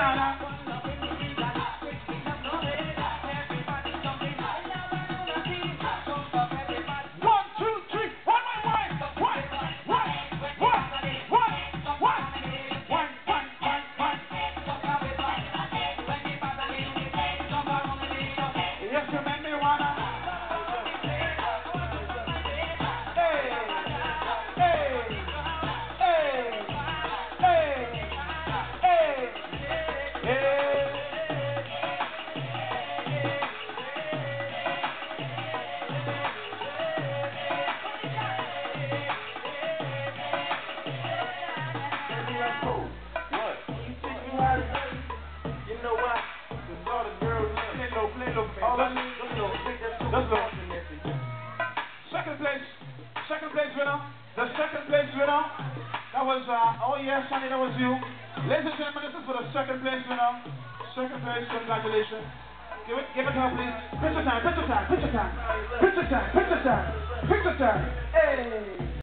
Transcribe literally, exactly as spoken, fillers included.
Second place, second place winner, the second place winner, that was, uh, oh yes, Sonny, that was you. Ladies and gentlemen, this is for the second place winner. Second place, congratulations. Give it, give it to her, please. Picture time, picture time, picture time, picture time, picture time, picture time. Hey!